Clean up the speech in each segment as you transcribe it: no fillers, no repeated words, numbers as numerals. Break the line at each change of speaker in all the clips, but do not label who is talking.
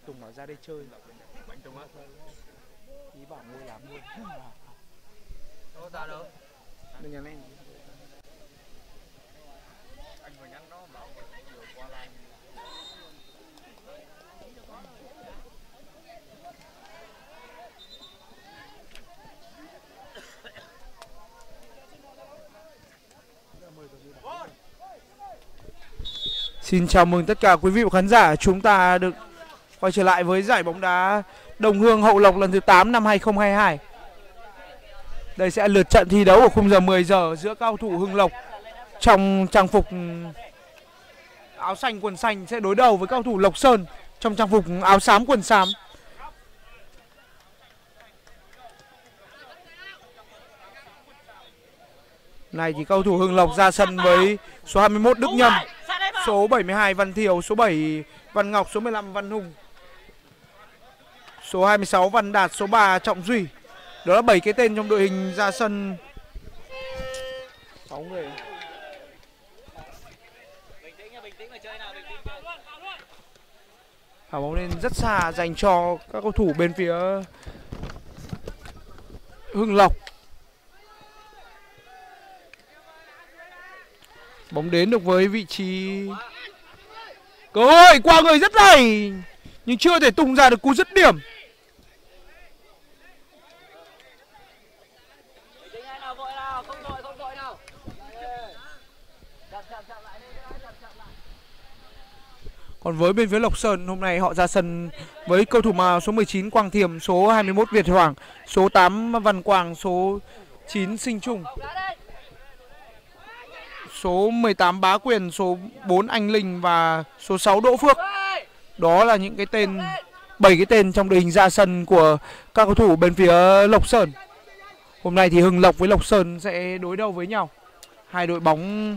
Tùng bảo ra đây chơi.
Mạnh Tùng á?
Ý bảo mua làm luôn.
Đâu ra đâu?
Bên nhà này.
Anh vừa nhắn nó bảo vừa qua lại.
Xin chào mừng tất cả quý vị và khán giả, chúng ta được quay trở lại với giải bóng đá Đồng Hương Hậu Lộc lần thứ 8 năm 2022. Đây sẽ là lượt trận thi đấu ở khung giờ 10 giờ giữa cao thủ Hưng Lộc trong trang phục áo xanh quần xanh sẽ đối đầu với cao thủ Lộc Sơn trong trang phục áo xám quần xám. Này thì cao thủ Hưng Lộc ra sân với số 21 Đức Nhâm, số 72 Văn Thiều, số 7 Văn Ngọc, số 15 Văn Hùng, số 26 Văn Đạt, số 3 Trọng Duy. Đó là 7 cái tên trong đội hình ra sân. 6 người. Thả bóng lên rất xa dành cho các cầu thủ bên phía Hưng Lộc. Bóng đến được với vị trí cơ hội qua người rất dày nhưng chưa thể tung ra được cú dứt điểm. Còn với bên phía Lộc Sơn, hôm nay họ ra sân với cầu thủ mà số 19 Quang Thiềm, số 21 Việt Hoàng, số 8 Văn Quang, số 9 Sinh Trung, số 18 Bá Quyền, số 4 Anh Linh và số 6 Đỗ Phước. Đó là những cái tên, 7 cái tên trong đội hình ra sân của các cầu thủ bên phía Lộc Sơn. Hôm nay thì Hưng Lộc với Lộc Sơn sẽ đối đầu với nhau. Hai đội bóng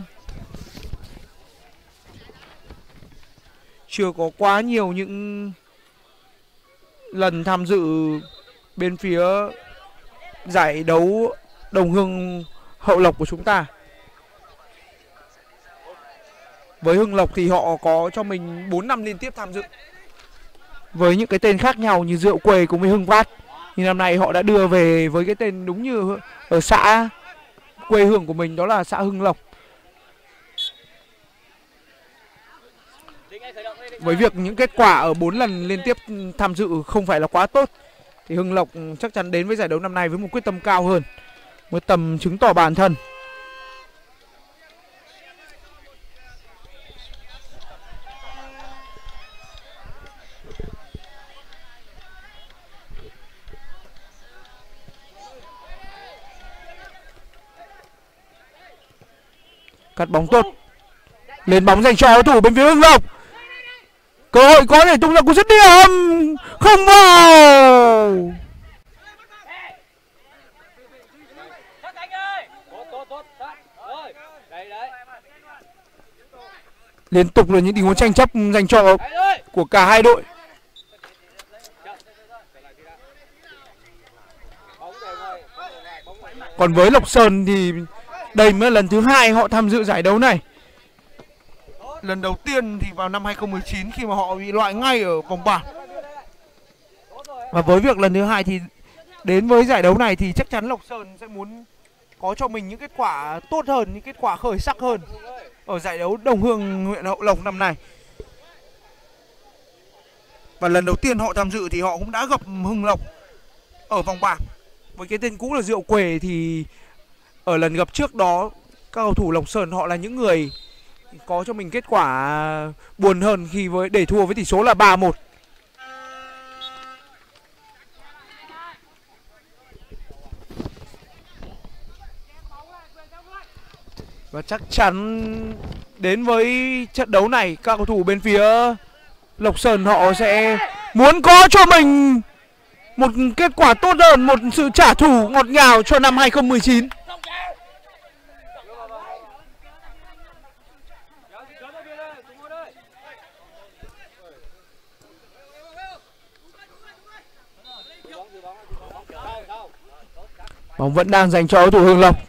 chưa có quá nhiều những lần tham dự bên phía giải đấu Đồng Hương Hậu Lộc của chúng ta. Với Hưng Lộc thì họ có cho mình 4 năm liên tiếp tham dự với những cái tên khác nhau như Rượu Quê cùng với Hưng Phát. Nhưng năm nay họ đã đưa về với cái tên đúng như ở xã quê hương của mình, đó là xã Hưng Lộc. Với việc những kết quả ở 4 lần liên tiếp tham dự không phải là quá tốt thì Hưng Lộc chắc chắn đến với giải đấu năm nay với một quyết tâm cao hơn, một tầm chứng tỏ bản thân. Cắt bóng tốt, lên bóng dành cho cầu thủ bên phía Hưng Lộc, cơ hội có thể tung ra cú dứt điểm, không vào. Liên tục là những tình huống tranh chấp dành cho của cả hai đội. Còn với Lộc Sơn thì đây mới là lần thứ 2 họ tham dự giải đấu này. Lần đầu tiên thì vào năm 2019 khi mà họ bị loại ngay ở vòng bảng. Và với việc lần thứ 2 thì đến với giải đấu này thì chắc chắn Lộc Sơn sẽ muốn có cho mình những kết quả tốt hơn, những kết quả khởi sắc hơn ở giải đấu Đồng Hương huyện Hậu Lộc năm nay. Và lần đầu tiên họ tham dự thì họ cũng đã gặp Hưng Lộc ở vòng bảng. Với cái tên cũ là Rượu Quề thì ở lần gặp trước đó các cầu thủ Lộc Sơn họ là những người có cho mình kết quả buồn hơn khi để thua với tỷ số là 3-1. Và chắc chắn đến với trận đấu này các cầu thủ bên phía Lộc Sơn họ sẽ muốn có cho mình một kết quả tốt hơn, một sự trả thù ngọt ngào cho năm 2019. Bóng vẫn đang dành cho cầu thủ Hưng Lộc.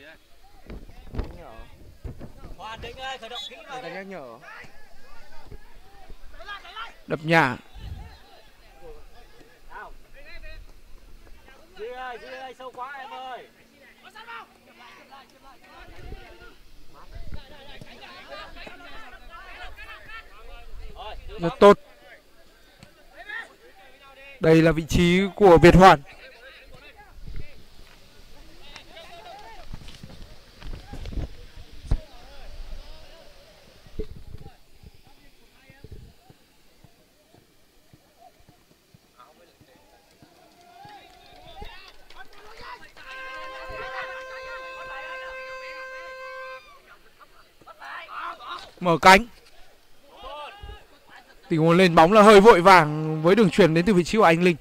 Nhắc nhở.
Hoàn Định ơi, khởi động kỹ vào
Người ta
đi.
nhắc nhở. Đập nhà.
Duy ơi, sâu quá em ơi.
Rất tốt. Đây là vị trí của Việt Hoàn. Mở cánh. Tình huống lên bóng là hơi vội vàng với đường chuyền đến từ vị trí của Anh Linh.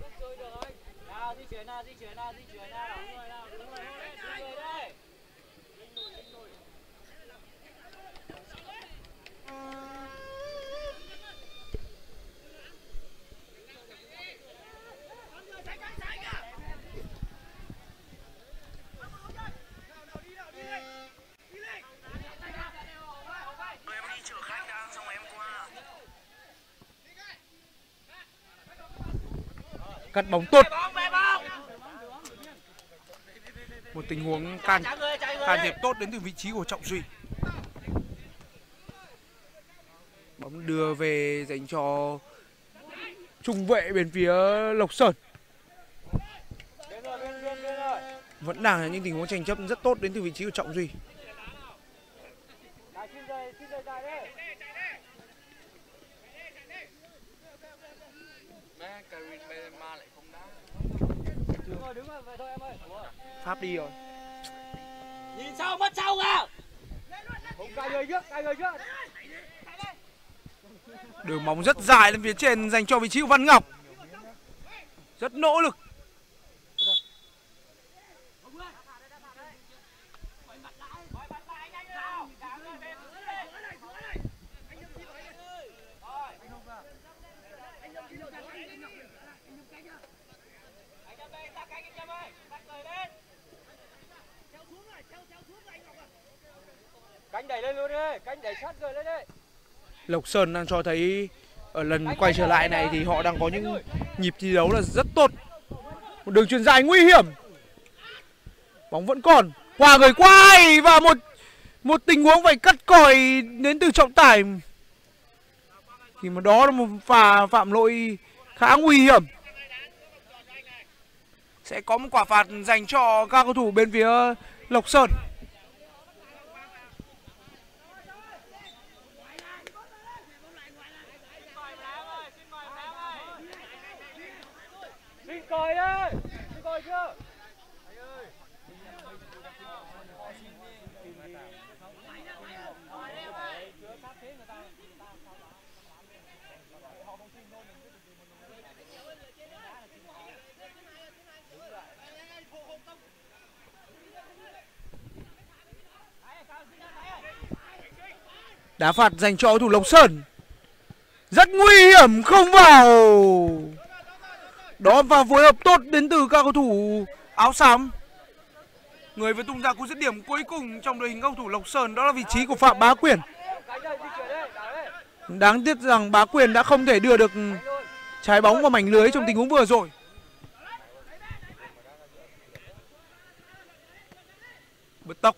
Cắt bóng tốt. Một tình huống can thiệp tốt đến từ vị trí của Trọng Duy. Bóng đưa về dành cho trung vệ bên phía Lộc Sơn. Vẫn đang là những tình huống tranh chấp rất tốt đến từ vị trí của Trọng Duy. Pháp đi rồi.
Nhìn sau, mất sau kìa.
Đường bóng rất dài lên phía trên dành cho vị trí của Văn Ngọc. Rất nỗ lực.
Cánh đẩy lên luôn đi, cánh đẩy sát người lên đi.
Lộc Sơn đang cho thấy ở lần quay trở lại này thì họ đang có những nhịp thi đấu là rất tốt. Một đường chuyền dài nguy hiểm. Bóng vẫn còn. Qua người quay và một tình huống phải cắt còi đến từ trọng tài. Thì mà đó là một pha phạm lỗi khá nguy hiểm. Sẽ có một quả phạt dành cho các cầu thủ bên phía Lộc Sơn.
Xin còi đi, xin còi chưa?
Đá phạt dành cho cầu thủ Lộc Sơn. Rất nguy hiểm, không vào. Đó, và phối hợp tốt đến từ các cầu thủ áo xám. Người vừa tung ra cú dứt điểm cuối cùng trong đội hình cầu thủ Lộc Sơn đó là vị trí của Phạm Bá Quyền. Đáng tiếc rằng Bá Quyền đã không thể đưa được trái bóng vào mảnh lưới trong tình huống vừa rồi. Bứt tốc.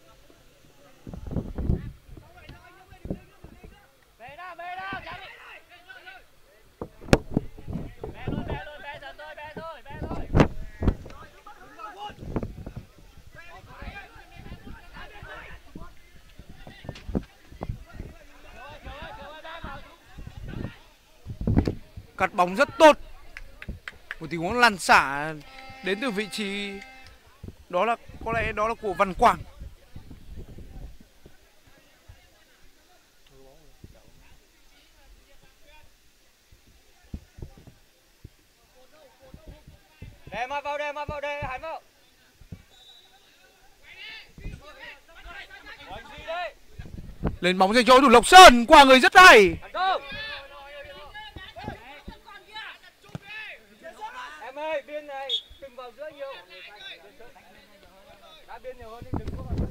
Cắt bóng rất tốt. Một tình huống lăn xả đến từ vị trí đó là có lẽ đó là của Văn Quang.
Để mà vào đây, Hải vào.
Lên bóng dành cho cầu thủ Lộc Sơn, qua người rất hay.
Em ơi, biên này, đừng vào giữa nhiều. Đá biên nhiều hơn đi, đừng có vào.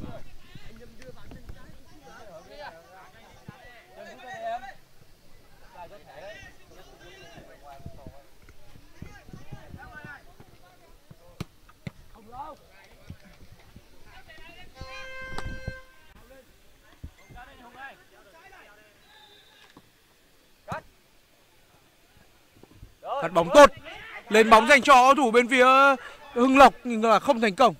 Cắt bóng tốt. Lên bóng dành cho cầu thủ bên phía Hưng Lộc nhưng là không thành công.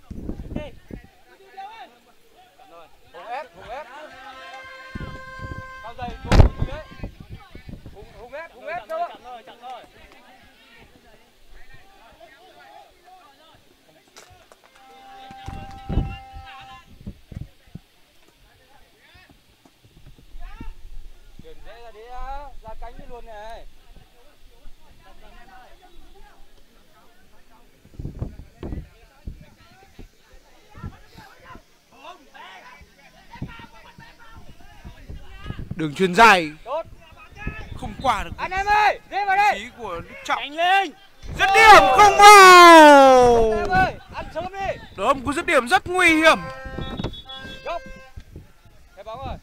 Hùng ép. Cao dày, Hùng ép đâu ạ? Chặn thôi. Chuyển dễ ra đi ra cánh đi luôn này.
Đường chuyền dài
Tốt.
không qua được.
Anh em ơi, đi vào đây.
Ý của Đức Trọng.
Đánh lên.
Dứt điểm không vào.
Anh em ơi, ăn sớm đi.
Đó một cú dứt điểm rất nguy hiểm.
Góc. Cái bóng rồi.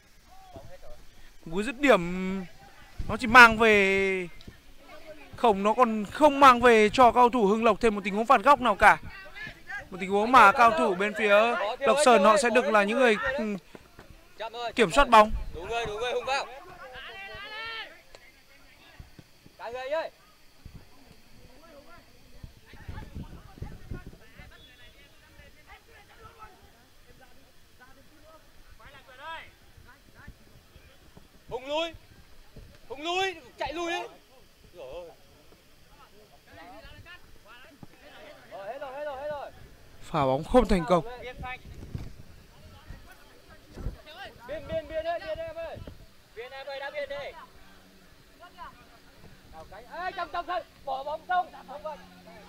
Cú dứt điểm nó chỉ mang về không, nó còn không mang về cho cầu thủ Hưng Lộc thêm một tình huống phạt góc nào cả. Một tình huống mà cao thủ bên phía Lộc Sơn họ sẽ được là những người kiểm soát bóng.
Đủ người Hùng vào. Cả người ơi. Hùng lui, chạy lui đi. Rồi. Hết rồi.
Phá bóng không thành công.
Biên em ơi. Biên em ơi, đã biên đi. Đào cánh. Ê, trong sân, bỏ bóng sông. Không vậy.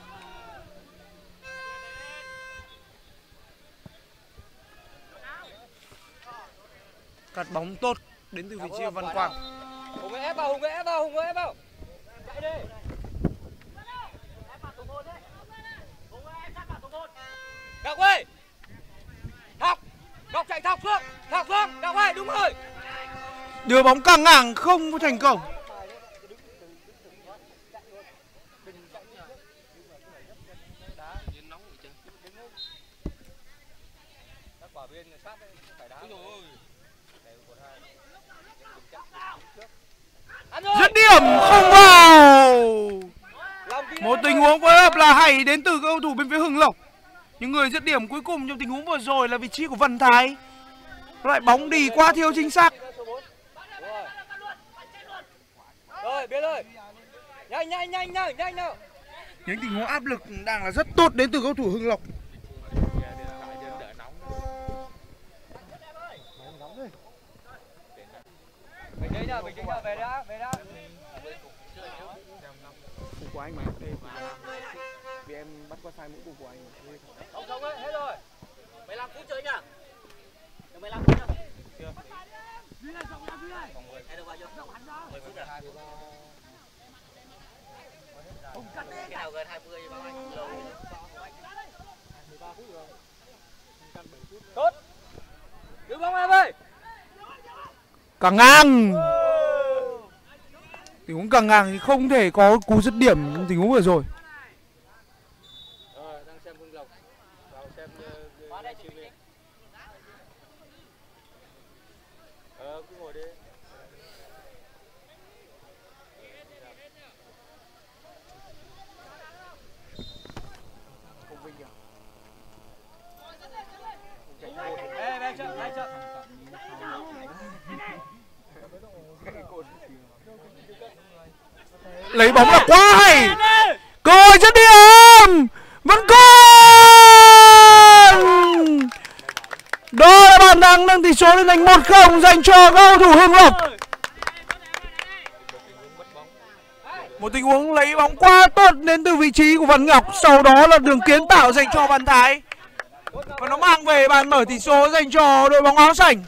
Cắt bóng tốt đến từ vị trí của Văn Quang.
Hùng ép vào. Chạy đi. Ngọc ơi. Ngọc chạy thọc xuống. Ngọc ơi, đúng rồi.
Đưa bóng căng ngang không thành công.
Các quả biên sát đấy, phải đá.
Dứt điểm không vào. Một tình huống phối hợp là hay đến từ cầu thủ bên phía Hưng Lộc. Những người dứt điểm cuối cùng trong tình huống vừa rồi là vị trí của Văn Thái. Loại bóng đi quá thiếu chính xác.
Rồi, biết rồi. Nhanh nào.
Những tình huống áp lực đang là rất tốt đến từ cầu thủ Hưng Lộc.
Bình tĩnh nào, về đã.
Cú của anh mà, đây vì em bắt qua sai mũi cú của anh.
Không ấy, hết rồi.
15 phút chơi nhá. Được 15 phút chưa?
Chưa.
Hay được bao nhiêu? 10 phút rồi. Cái nào gần 20 bao anh?
Tốt. Giữ bóng em ơi.
Căng ngang. Tình huống căng ngang thì không thể có cú dứt điểm trong tình huống vừa rồi.
Đang xem Hưng Lộc. Vào xem chiều về. Cứ ngồi đi. Ê, chậm.
Lấy bóng là quá hay. Cơ hội dứt điểm vẫn còn. Đó là bàn thắng nâng tỷ số lên thành 1-0 dành cho cầu thủ Hưng Lộc. Một tình huống lấy bóng quá tốt đến từ vị trí của Văn Ngọc. Sau đó là đường kiến tạo dành cho Văn Thái. Và nó mang về bàn mở tỷ số dành cho đội bóng áo xanh.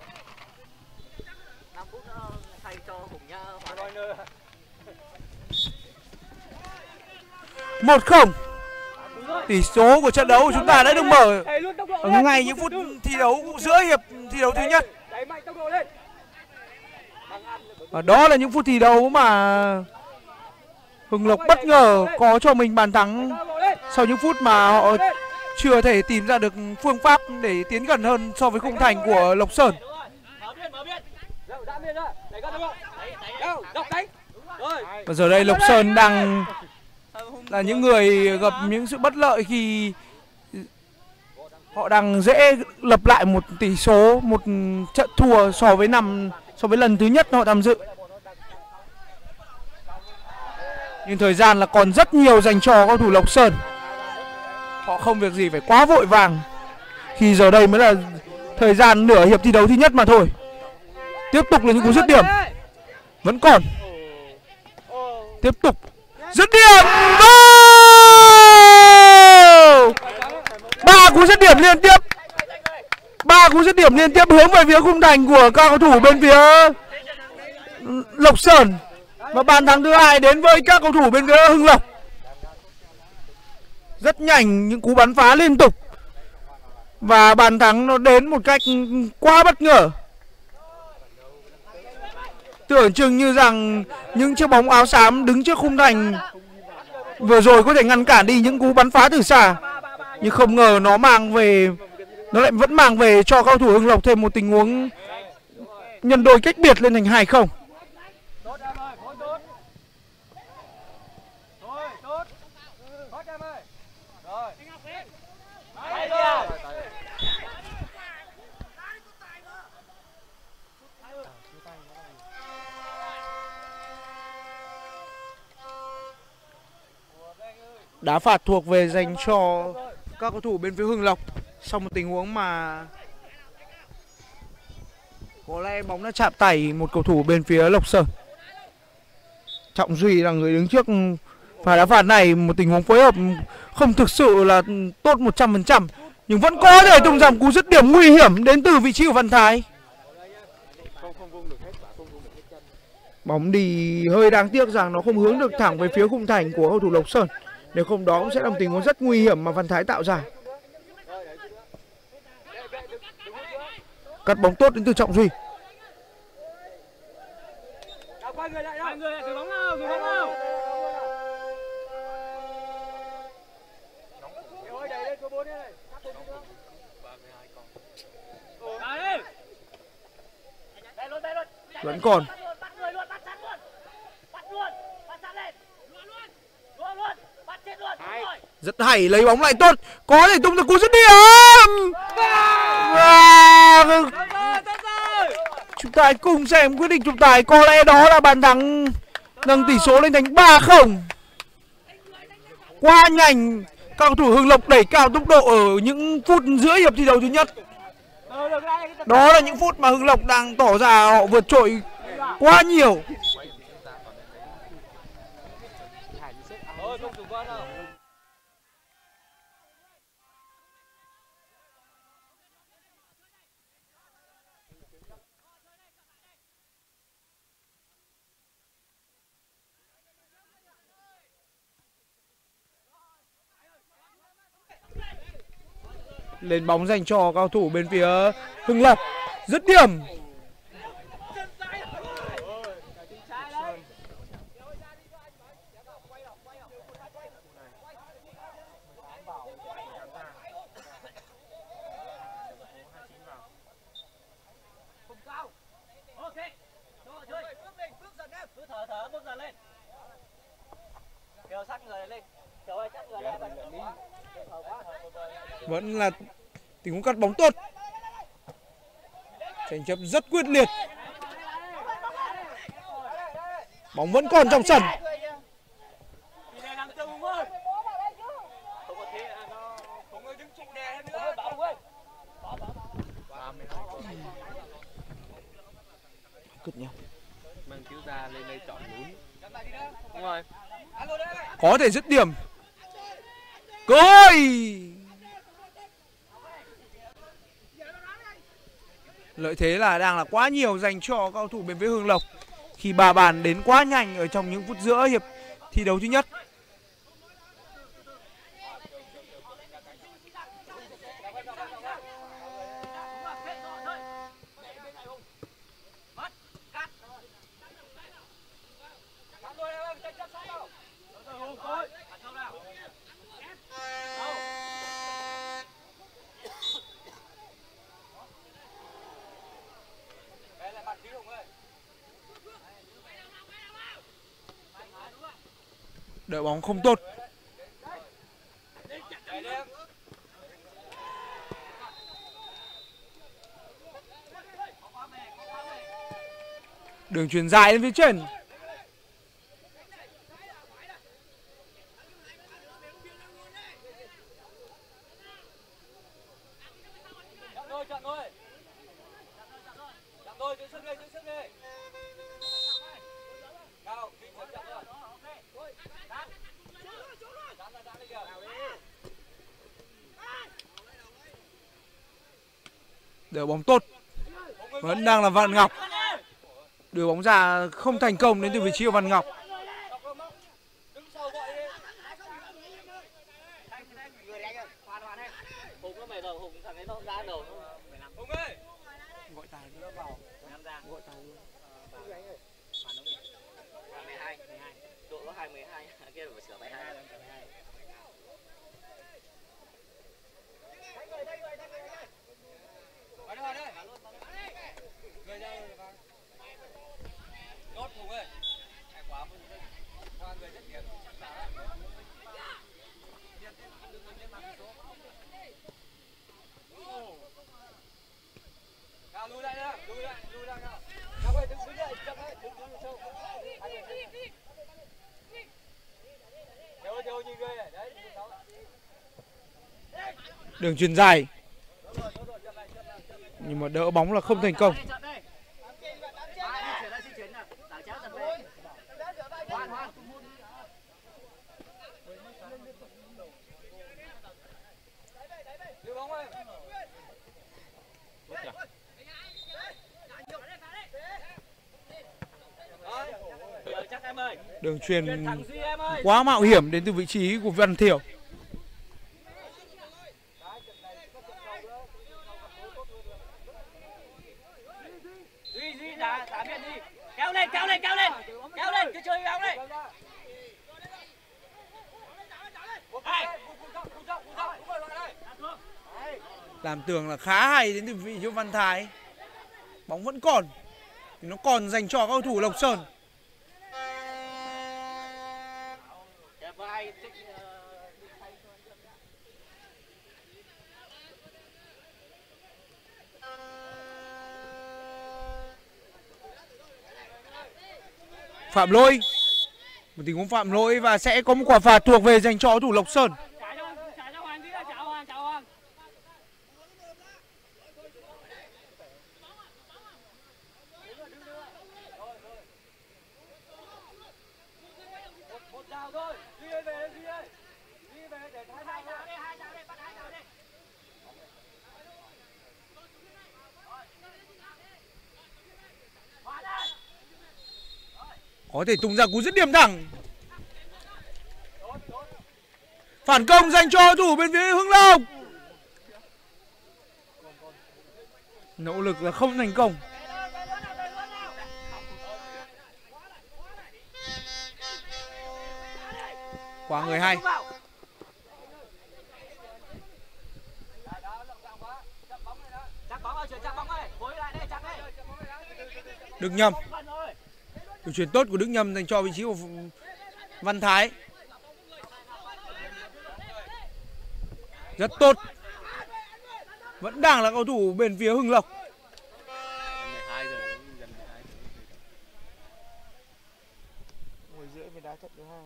5 phút nữa thay cho Hùng Nhã.
1-0. Tỷ số của trận đấu của chúng ta đã được mở ở ngay những phút thi đấu giữa hiệp thi đấu thứ nhất. Và đó là những phút thi đấu mà Hưng Lộc bất ngờ có cho mình bàn thắng sau những phút mà họ chưa thể tìm ra được phương pháp để tiến gần hơn so với khung thành của Lộc Sơn. Và giờ đây Lộc Sơn đang là những người gặp những sự bất lợi khi họ đang dễ lập lại một tỷ số, một trận thua so với lần thứ nhất họ tham dự. Nhưng thời gian là còn rất nhiều dành cho cầu thủ Lộc Sơn. Họ không việc gì phải quá vội vàng khi giờ đây mới là thời gian nửa hiệp thi đấu thứ nhất mà thôi. Tiếp tục là những cú dứt điểm. Vẫn còn. Tiếp tục dứt điểm. Ba cú dứt điểm liên tiếp. 3 cú dứt điểm liên tiếp hướng về phía khung thành của các cầu thủ bên phía Lộc Sơn. Và bàn thắng thứ hai đến với các cầu thủ bên phía Hưng Lộc. Rất nhanh, những cú bắn phá liên tục. Và bàn thắng nó đến một cách quá bất ngờ. Tưởng chừng như rằng những chiếc bóng áo xám đứng trước khung thành vừa rồi có thể ngăn cản đi những cú bắn phá từ xa. Nhưng không ngờ nó lại vẫn mang về cho cầu thủ Hưng Lộc thêm một tình huống nhân đôi cách biệt lên thành 2-0. Đá phạt thuộc về dành cho các cầu thủ bên phía Hưng Lộc sau một tình huống mà có lẽ bóng đã chạm tay một cầu thủ bên phía Lộc Sơn. Trọng Duy là người đứng trước pha đá phạt này, một tình huống phối hợp không thực sự là tốt 100%, nhưng vẫn có thể tung ra một cú dứt điểm nguy hiểm đến từ vị trí của Văn Thái. Bóng đi hơi đáng tiếc rằng nó không hướng được thẳng về phía khung thành của cầu thủ Lộc Sơn. Nếu không đó cũng sẽ là một tình huống rất nguy hiểm mà Văn Thái tạo ra. Cắt bóng tốt đến từ Trọng Duy. Vẫn còn. Rất hay, lấy bóng lại tốt, có thể tung ra cú dứt điểm. Chúng ta cùng xem quyết định trọng tài, có lẽ đó là bàn thắng nâng tỷ số lên thành 3-0. Quá nhanh, các cầu thủ Hưng Lộc đẩy cao tốc độ ở những phút giữa hiệp thi đấu thứ nhất. Đó là những phút mà Hưng Lộc đang tỏ ra họ vượt trội quá nhiều. Lên bóng dành cho cao thủ bên phía Hưng Lộc. Dứt điểm. Vẫn là tình huống cắt bóng tốt. Tranh chấp rất quyết liệt. Bóng vẫn còn trong sân. Cực nhỉ. Có thể dứt điểm. Cơ hội. Lợi thế là đang là quá nhiều dành cho cầu thủ bên phía Hưng Lộc khi 3 bàn đến quá nhanh ở trong những phút giữa hiệp thi đấu thứ nhất. Đỡ bóng không tốt. Đường chuyền dài lên phía trên.
Chặn thôi. Chặn thôi, giữ sức đi, giữ sức đi. Cao, đi chặn rồi. Dán đi kìa.
Đỡ bóng tốt. Vẫn đang là Văn Ngọc. Đưa bóng ra không thành công đến từ vị trí của Văn Ngọc.
Hùng nó mệt rồi, Hùng thằng ấy nó không ra đầu.
Hùng ơi.
Gọi tài
Nó vào. Nam ra.
gọi tài luôn.
Phản ứng. 12. Độ có 212, kia phải sửa 12.
Vào đây. Người ra rồi vào. Nốt Hùng ơi. Hay quá Hùng. Qua người rất đẹp. Nào lùi lại nữa, lùi lại nào. Nào ơi, đứng dậy, chậm đấy, đứng sâu. Theo nhìn người này, đấy,
Đường chuyền dài. Nhưng mà đỡ bóng là không thành công.
Đưa bóng ơi.
Chắc em ơi.
Đường chuyền quá mạo hiểm đến từ vị trí của Văn Thiểu.
Duy đá biên đi. Kéo lên, cứ chơi bóng đây.
Làm tường là khá hay đến từ vị trí của Văn Thái. Bóng vẫn còn. Nó còn dành cho các cầu thủ Lộc Sơn. Phạm lỗi. Một tình huống phạm lỗi và sẽ có một quả phạt thuộc về dành cho cầu thủ Lộc Sơn. Có thể tung ra cú dứt điểm thẳng. Phản công dành cho cầu thủ bên phía Hưng Lộc. Nỗ lực là không thành công. Qua người hay. Đức Nhâm. Đường chuyền tốt của Đức Nhâm dành cho vị trí của Văn Thái. Rất tốt. Vẫn đang là cầu thủ bên phía Hưng Lộc.
12 giờ, gần 12 giờ.
10 rưỡi mới đá trận thứ 2.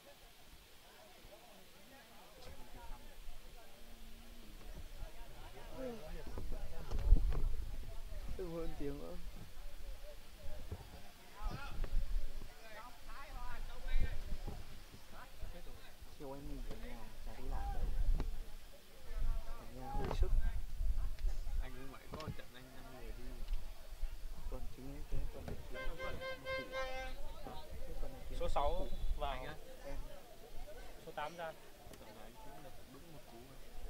Tự hơn tiếng nữa. Chiều anh nghỉ ở nhà, chả đi làm đâu. Ở nhà hơi sức.
Anh cũng vậy, có trận anh 5 người đi.
Tuần chính ấy, thế tuần này kiếm
Số 6 vào
anh á.
số 8 ra. Tuần này anh kiếm được đúng một cú.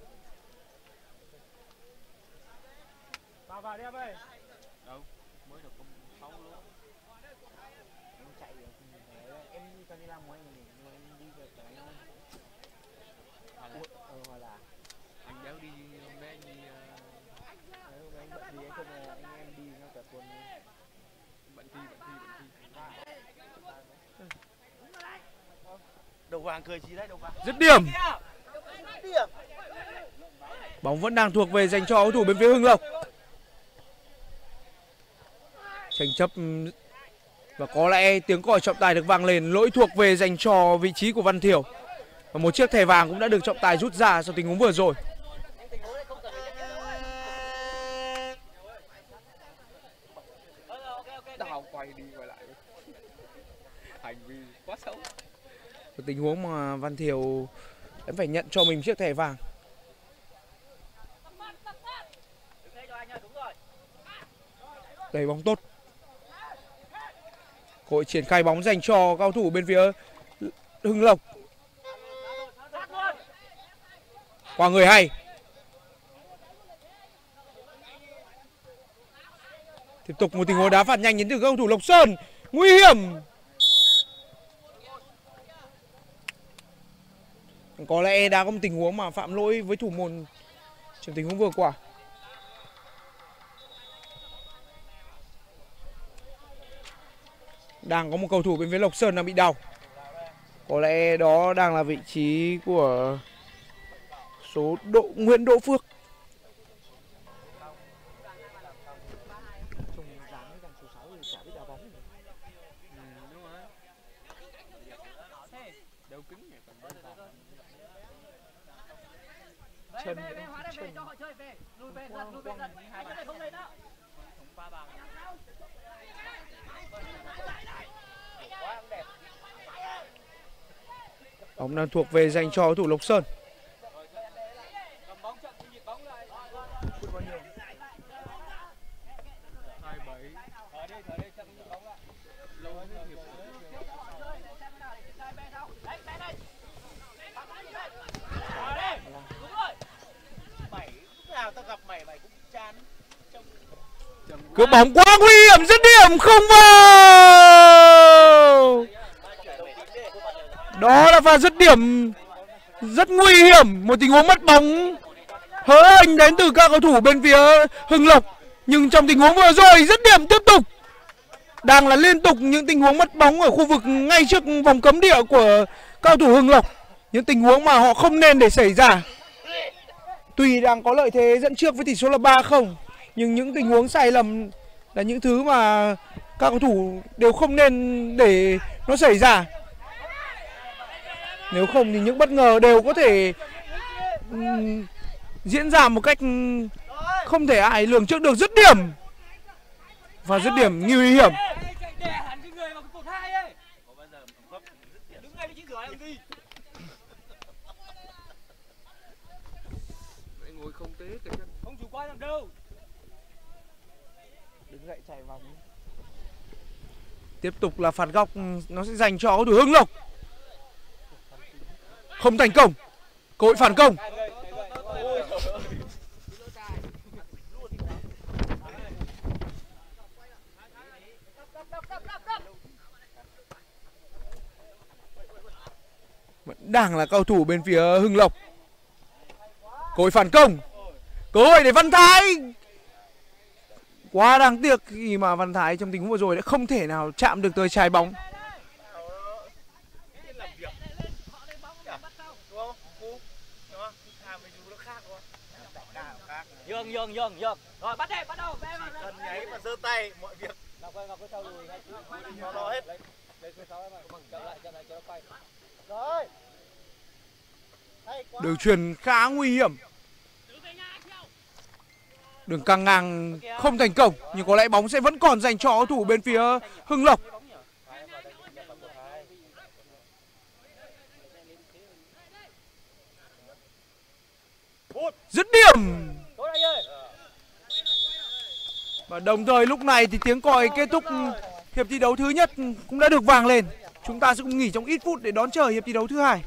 Vào đi em ơi. Đâu, mới được 6 luôn.
Em chạy được, em đi cho đi làm của anh này, nhưng mà em đi về cái hoặc là
Anh đéo đi hôm nay anh đi
anh bận gì anh không anh em đi nhau cả tuần.
bận thi. Đầu vàng cười gì đấy, đầu vàng.
Dứt điểm. Bóng vẫn đang thuộc về dành cho cầu thủ bên phía Hưng Lộc. Tranh chấp và có lẽ tiếng còi trọng tài được vang lên, lỗi thuộc về dành cho vị trí của Văn Thiểu. Và một chiếc thẻ vàng cũng đã được trọng tài rút ra sau tình huống vừa rồi.
Đào quay đi quay lại. Hành vi quá xấu.
Một tình huống mà Văn Thiểu vẫn phải nhận cho mình chiếc thẻ vàng. Đẩy bóng tốt. Cơ hội triển khai bóng dành cho cao thủ bên phía Hưng Lộc. Qua người hay. Tiếp tục một tình huống đá phạt nhanh đến từ cầu thủ Lộc Sơn. Nguy hiểm. Có lẽ đã có một tình huống mà phạm lỗi với thủ môn trong tình huống vừa qua. Đang có một cầu thủ bên phía Lộc Sơn đang bị đau. Có lẽ đó đang là vị trí của số Nguyễn Đỗ Phước. Chân bóng đang thuộc về dành cho cầu thủ Lộc Sơn. Cướp bóng quá nguy hiểm, dứt điểm không vào. Đó là pha dứt điểm rất nguy hiểm, một tình huống mất bóng hớ hênh đến từ các cầu thủ bên phía Hưng Lộc. Nhưng trong tình huống vừa rồi dứt điểm tiếp tục. Đang là liên tục những tình huống mất bóng ở khu vực ngay trước vòng cấm địa của cao thủ Hưng Lộc. Những tình huống mà họ không nên để xảy ra. Tuy đang có lợi thế dẫn trước với tỷ số là 3-0, nhưng những tình huống sai lầm là những thứ mà các cầu thủ đều không nên để nó xảy ra. Nếu không thì những bất ngờ đều có thể diễn ra một cách không thể ai lường trước được. Dứt điểm và dứt điểm nguy hiểm.
Không chủ quan làm đâu.
Đứng dậy chạy vòng. Tiếp tục là phạt góc, nó sẽ dành cho cầu thủ Hưng Lộc. Không thành công. Cơ hội phản công. Vẫn đang là cầu thủ bên phía Hưng Lộc. Cơ hội phản công. Cơ hội để Văn Thái. Quá đáng tiếc khi mà Văn Thái trong tình huống vừa rồi đã không thể nào chạm được tới trái bóng.
Dừng. Rồi bắt đi, bắt đầu.
Cần nháy mà giơ tay mọi việc.
Ngọc ơi, sau lùi.
Nó lo hết.
Lấy phía sau em ơi. Chậm lại cho nó quay.
Rồi.
Đường truyền khá nguy hiểm. Đường căng ngang không thành công, nhưng có lẽ bóng sẽ vẫn còn dành cho cầu thủ bên phía Hưng Lộc. Dứt điểm. Và đồng thời lúc này thì tiếng còi kết thúc hiệp thi đấu thứ nhất cũng đã được vang lên. Chúng ta sẽ cùng nghỉ trong ít phút để đón chờ hiệp thi đấu thứ hai.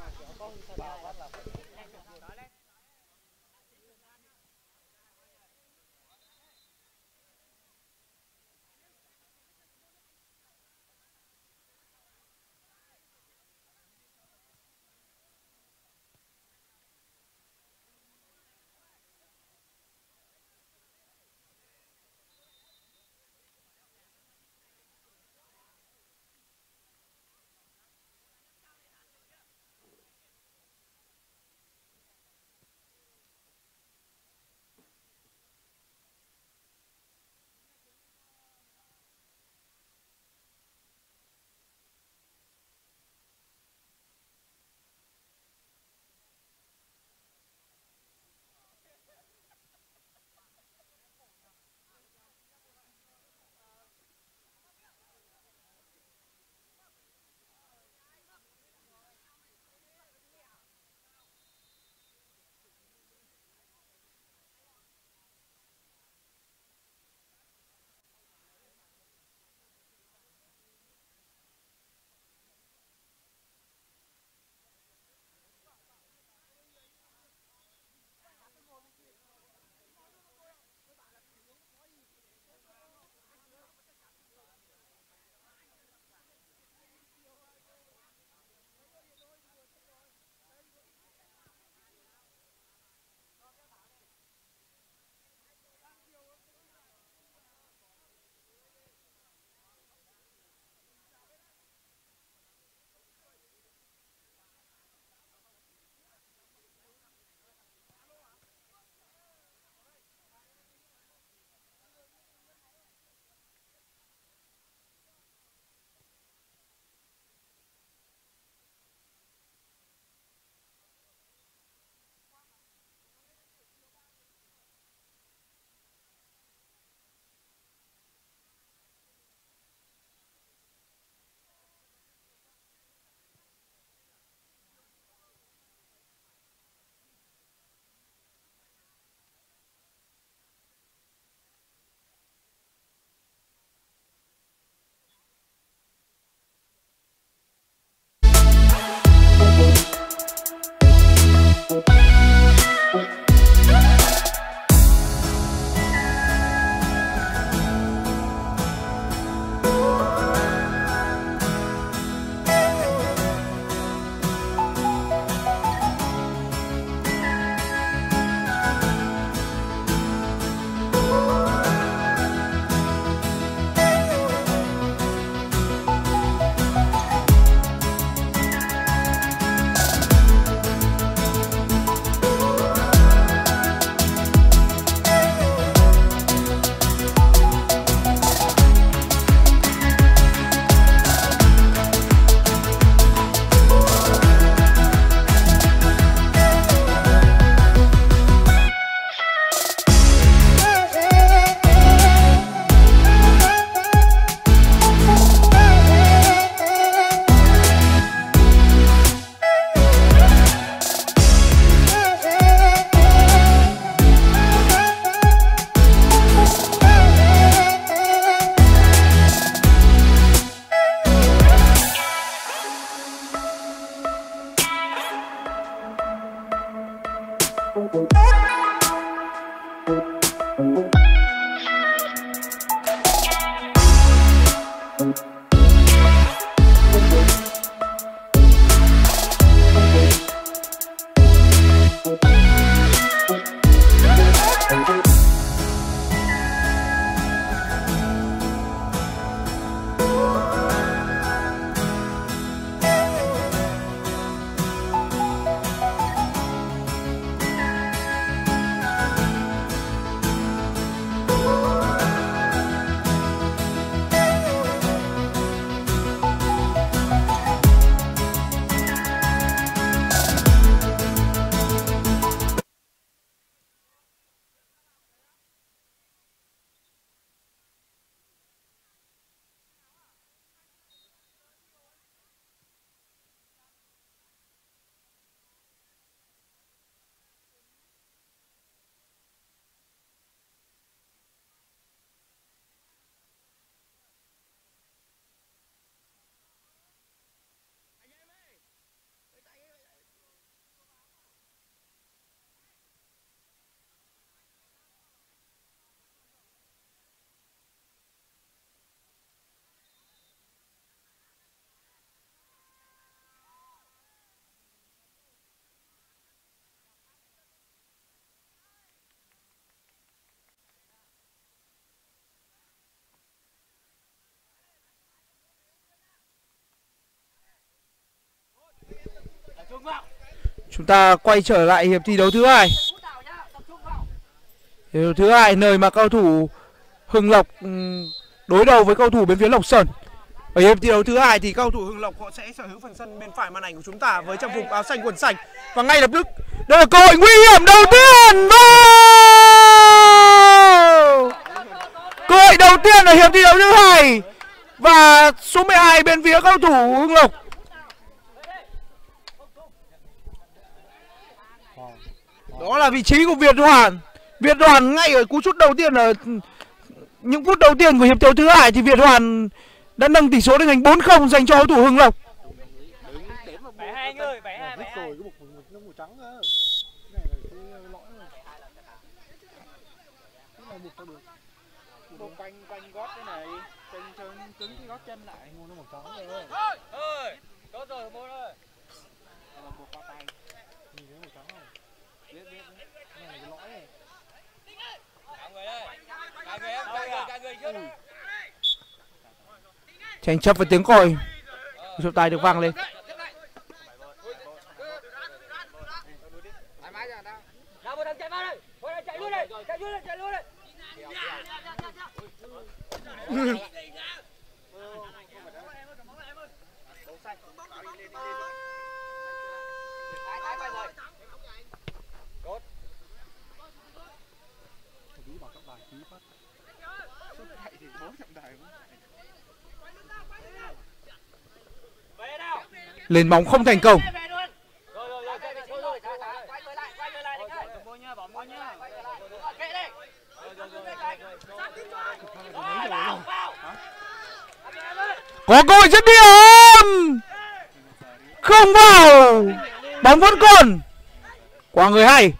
Chúng ta quay trở lại hiệp thi đấu thứ hai. Hiệp đấu thứ hai nơi mà cầu thủ Hưng Lộc đối đầu với cầu thủ bên phía Lộc Sơn. Ở hiệp thi đấu thứ hai thì cầu thủ Hưng Lộc họ sẽ sở hữu phần sân bên phải màn ảnh của chúng ta với trang phục áo xanh quần xanh. Và ngay lập tức đây là cơ hội nguy hiểm đầu tiên. Cơ hội đầu tiên ở hiệp thi đấu thứ hai. Và số 12 bên phía cầu thủ Hưng Lộc. Đó là vị trí của Việt Hoàn. Việt Hoàn ngay ở cú sút đầu tiên, ở những phút đầu tiên của hiệp đấu thứ hai thì Việt Hoàn đã nâng tỷ số lên thành 4-0 dành cho cầu thủ Hưng Lộc.
72 anh ơi, 72.
Quanh gót cái này, cứng cái gót chân lại, mua nó một trắng rồi.
Ơi, tốt rồi mua ơi.
Mà buộc qua tay. Nhìn thấy một trắng không? Biết. Cái này cái lõi này.
Cả người đây. Cả người trước.
Tranh chấp với tiếng còi. Trọng tài được vang lên.
Nào một thằng chạy vào đây. Một thằng chạy luôn đây. Chạy luôn đây.
Lên bóng không thành công. Có cơ hội dứt điểm. Không vào. Bóng vẫn còn. Qua người hay.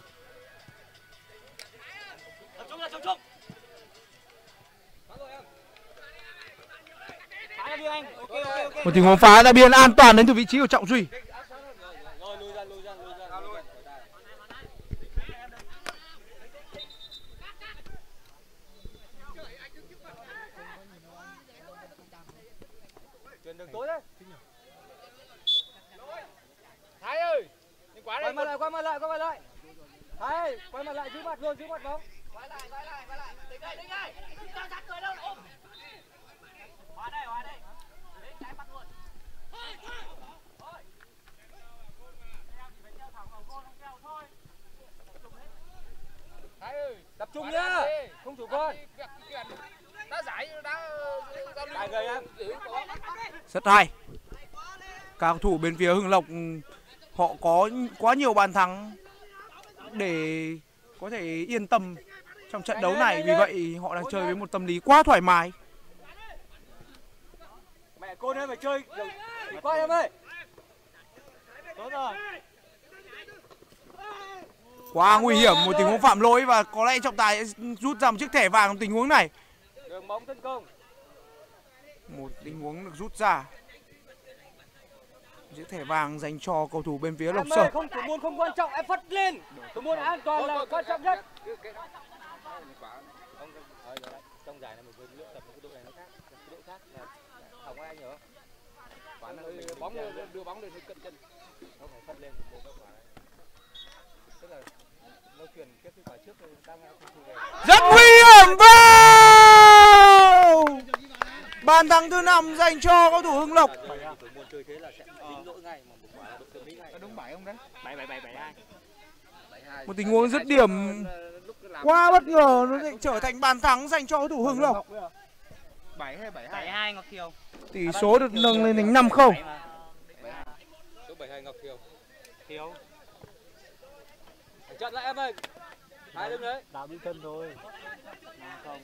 Một tình huống phá ra biên an toàn đến từ vị trí của Trọng Duy.
Thái ơi, quay mặt lại. Thái, quay mặt lại giữ mặt luôn, giữ mặt bóng. Quay lại. Tính đây. Đang sát người đâu ôm. Hóa đây. Đấy, trái mặt luôn. Thái ơi, tập trung nhá. Không chủ quan. Đã giải người em.
Rất hay. Các cầu thủ bên phía Hưng Lộc họ có quá nhiều bàn thắng để có thể yên tâm trong trận đấu này, vì vậy họ đang chơi với một tâm lý quá thoải mái.
Mẹ cô ơi, phải chơi quay em ơi. Tốt rồi.
Quá nguy hiểm, một tình huống phạm lỗi và có lẽ trọng tài rút ra một chiếc thẻ vàng trong tình huống này.
Đường bóng tấn công.
Một tình huống được rút ra. Chiếc thẻ vàng dành cho cầu thủ bên phía Lộc Sơn.
Không, thủ môn không quan trọng, em phất lên. Thủ môn an toàn là quan trọng nhất. Trong giải này mình vừa luyện tập cái đội này nó khác, cái đội khác là Hồng Anh nhớ. Quả nó bóng đưa bóng lên hơi cận chân. Nó phải phất lên bộ các quả này. Tức là nó chuyển cái quả trước đang về.
Rất nguy hiểm vào. Bàn thắng thứ 5 dành cho cầu thủ Hưng Lộc.
Thủ môn chơi thế là sẽ dính lỗi ngay mà một quả là đội xử lý ngay.
Đúng 7 không đấy?
7-7-7-2.
Một tình huống dứt điểm quá bất ngờ, nó lại trở thành bàn thắng dành cho cầu thủ Hưng Lộc.
7 hay 72 Ngọc Kiều.
Tỷ số được nâng lên thành 5-0.
Số 72 Ngọc Kiều. Kiều. Chặn lại em ơi. Hai đứng đấy. Đá bị chân thôi. Không.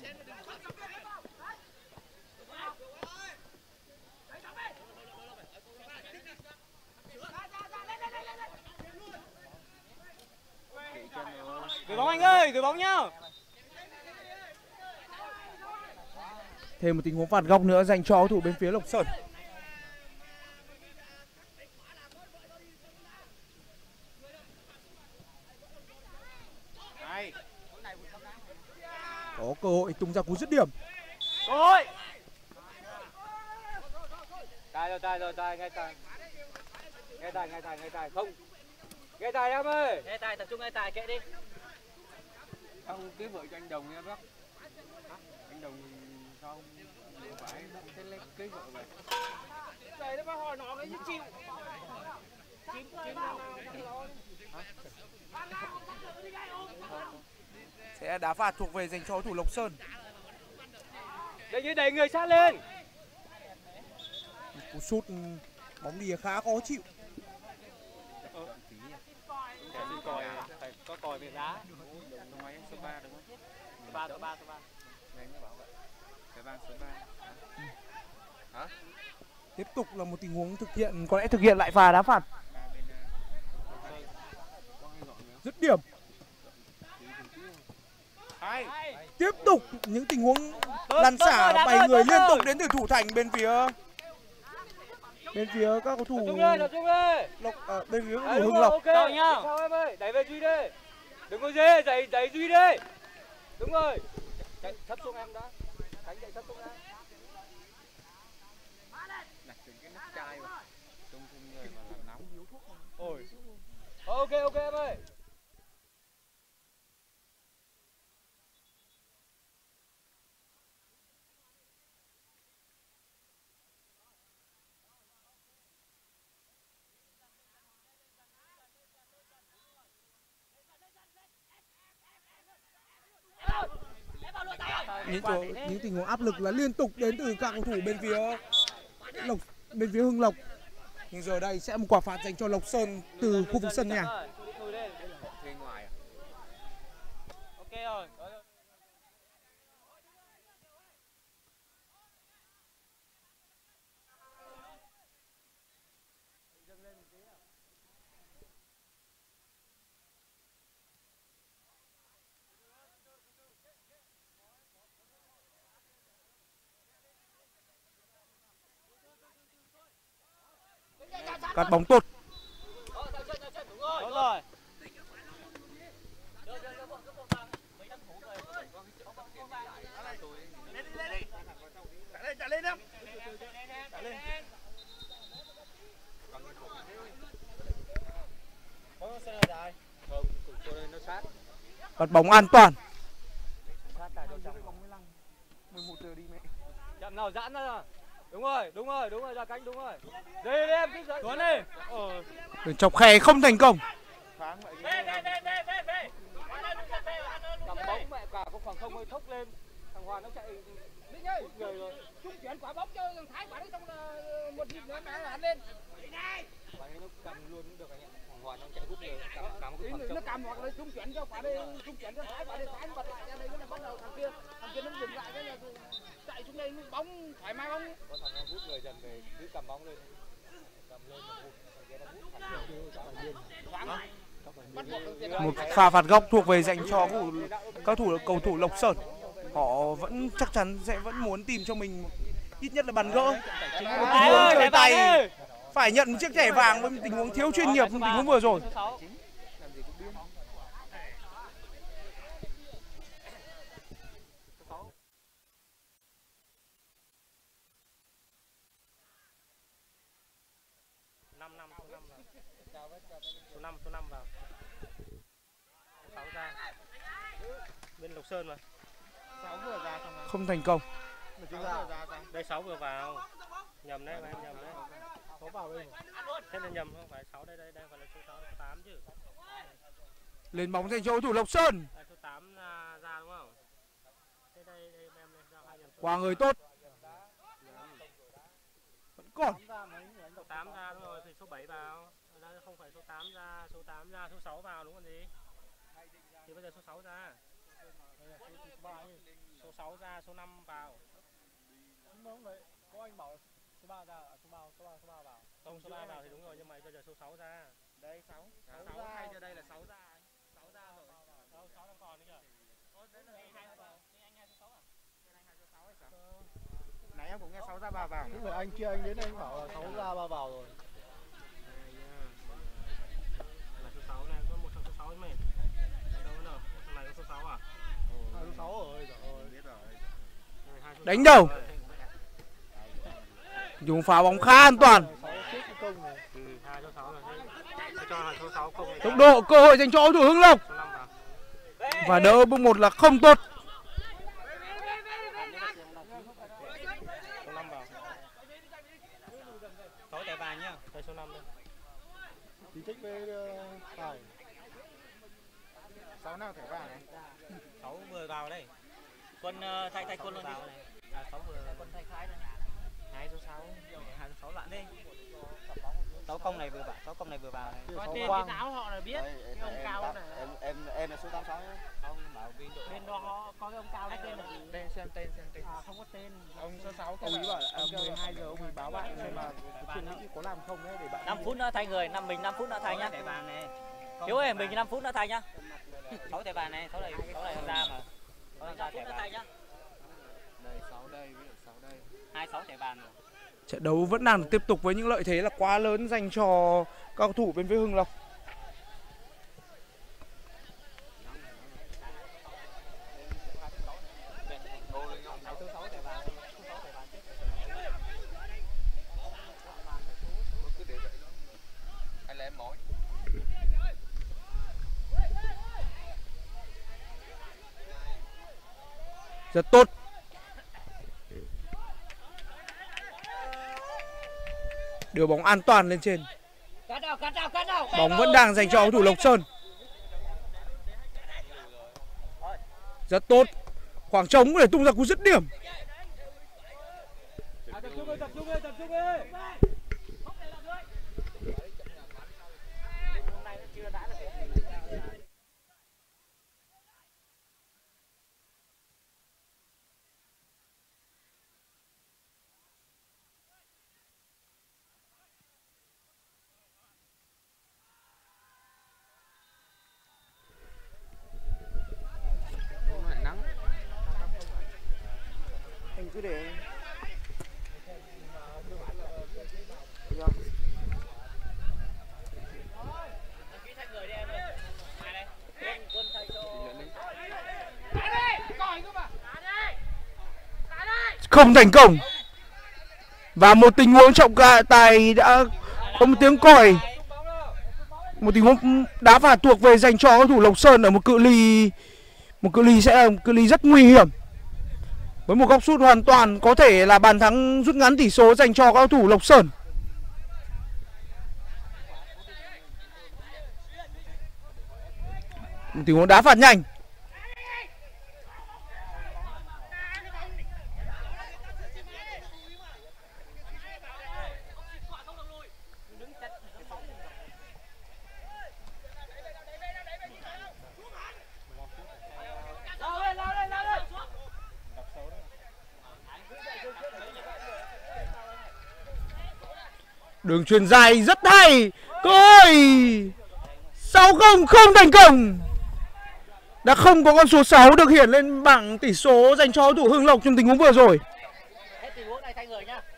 Gửi bóng anh ơi, gửi bóng nhá.
Thêm một tình huống phạt góc nữa dành cho cầu thủ bên phía Lộc Sơn. Có cơ hội tung ra cú dứt điểm.
Rồi. Tài, nghe tài. Nghe tài, không. Nghe tài em ơi. Nghe tài, tập trung nghe tài, kệ đi.
Không, cái vợ cho anh Đồng nha bác. Anh Đồng không phải thế lấy cái vợ vậy.
Đây nó hỏi nó cái chịu.
Sẽ đá phạt thuộc về dành cho cầu thủ Lộc Sơn.
Đây như đẩy người sát lên.
Cú sút bóng đi khá khó chịu.
Phải có còi về đá.
Nói số 3 đúng không?
Số 3.
Đấy nó bảo vậy. Cái vang số 3. Hả?
Tiếp tục là một tình huống có lẽ thực hiện lại pha đá phạt. Dứt điểm. Tiếp tục những tình huống lăn xả 7 người liên tục đến từ thủ thành bên phía các cầu thủ
Tập trung lên.
bên phía cầu thủ Hưng Lộc.
Ok nhá. Sao em ơi, đẩy về Duy đi. Đừng có dê, đẩy Duy đi. Đúng rồi. Chạy thấp xuống em đã. Cánh chạy thấp xuống em.
Đặt cái nắp chai vào. Trong người mà làm nóng yếu thuốc.
Ôi. Ok em ơi.
Những tình huống áp lực là liên tục đến từ các cầu thủ bên phía Hưng Lộc. Nhưng giờ đây sẽ một quả phạt dành cho Lộc Sơn từ khu vực sân nhà.
Ok rồi.
Cắt bóng tốt.
Đúng rồi.
Chạy lên em.
Cắt bóng an toàn.
Chậm nào giãn ra. Đúng rồi, ra cánh đúng rồi. Đây em cứ dẫn. Tuấn đi.
Đường chọc khe không thành công.
Cầm bóng mẹ cả có khoảng không hơi thốc lên. Thằng Hoàn nó chạy hút người rồi.
Trung chuyển quả bóng cho thằng Thái quả đấy trong một nhịp nữa mẹ hắn lên.
Quả ấy nó cầm luôn cũng được anh ạ. Thằng Hoàn nó chạy hút người. Cầm cái khoảng
Nó
trống.
cầm hoặc là trung chuyển cho quả đây, trung chuyển cho Thái quả đây Thái bật lại ra đây nó bắt đầu thằng kia nó dừng lại cái là chạy xuống đây bóng thoải mái bóng.
Có thằng nó hút người dần về cứ cầm bóng lên. Cầm lên mà hút. Thằng kia nó hút thẳng lên.
Một pha phạt góc thuộc về dành cho cầu thủ Lộc Sơn. Họ vẫn chắc chắn sẽ vẫn muốn tìm cho mình ít nhất là bàn gỡ.
Thái ơi,
chơi
tay
phải nhận một chiếc thẻ vàng với tình huống thiếu chuyên nghiệp trong tình huống vừa rồi.
Số 5 vào. 6 ra. Bên Lộc Sơn mà.
6 vừa ra xong rồi.
Không thành công.
Đây 6 vừa vào. Nhầm đấy, em nhầm đấy.
6 vào đây.
Thế là nhầm, không phải 6 đây phải là số 6, số 8 chứ.
Lên bóng dành cho cầu thủ Lộc Sơn.
Số 8 ra đúng không? Đây em ra hai nhầm.
Qua người tốt. Vẫn còn.
Số 8 ra đúng rồi, thì số 7 vào. Không phải số 8 ra, số 8 ra, số 6 vào đúng không gì? Thì bây giờ số 6 ra. Số 6 ra, số 5 vào.
Đúng vậy. Có anh bảo số 3 ra, số 3 vào.
Không, số 3 vào thì đúng rồi, nhưng mà bây giờ số 6 ra.
Đây 6 ra. Thay cho đây là 6 ra. 6 ra rồi.
Đâu 6 đang còn nữa kìa.
Đấy là anh 2 số 6 à? Anh 2 số 6 hay sao? Nãy em cũng nghe 6 ra 3 vào. Đúng rồi, anh kia anh đến anh bảo là 6 ra 3 vào rồi.
Là số 6 này, có một thằng số 6 ấy mày. Đâu nữa? Thằng này có số 6 à?
Số 6 rồi, biết rồi.
Đánh đầu. Dùng phá bóng khá an toàn.
6 trước cái công này.
2 số 6 là cho là số 6 không.
Tốc độ cơ hội dành cho cầu thủ Hưng Lộc.
Số 5 vào.
Và đỡ bước 1 là không tốt.
Số 5 vào. 6 thẻ vàng nhá. Đây số 5 đây.
Tí trách với Tài. 6 nào thẻ vàng này?
6 vừa vào đây. Quân thay quân luôn đi. 6 vừa quân thay khai đây. 2 số 6. 2 số 6 loạn đi. 6 công này vừa vào, 6 công này vừa vào này.
Có tên cái áo họ là biết. Cái ông cao này.
Em là số 86 nhá.
Không bảo bên đội.
Bên đó họ có cái ông cao cái tên là gì?
Đây xem tên.
À không có tên.
Ông số 6 ông ấy bảo là 12 giờ ông ấy báo bạn xem mà chuyện ấy có làm không đấy để bạn
5 phút nữa thay người, mình 5 phút nữa thay nhá. Hiếu ơi, mình 5 phút nữa thay nhá. 6 thẻ vàng này, 6 này tham gia mà. 6 phút nữa thay nhá.
đây 6 đây với 6 đây.
26 thẻ vàng rồi.
Trận đấu vẫn đang tiếp tục với những lợi thế là quá lớn dành cho các cầu thủ bên phía Hưng Lộc. Rất tốt. Đưa bóng an toàn lên trên. Bóng vẫn đang dành cho cầu thủ Lộc Sơn. Rất tốt. Khoảng trống để tung ra cú dứt điểm.
Tập trung đi. Nắng. Anh cứ để
Không thành công. Và một tình huống trọng tài đã có một tiếng còi. Một tình huống đá phạt thuộc về dành cho cầu thủ Lộc Sơn ở một cự ly sẽ là một cự ly rất nguy hiểm. Với một góc sút hoàn toàn có thể là bàn thắng rút ngắn tỷ số dành cho các cầu thủ Lộc Sơn. Một tình huống đá phạt nhanh. Đường chuyền dài rất hay. Cơ hội 6-0 không thành công. Đã không có con số 6 được hiện lên bảng tỷ số dành cho cầu thủ Hưng Lộc trong tình huống vừa rồi.
Hết tình huống này
này thay người nhá.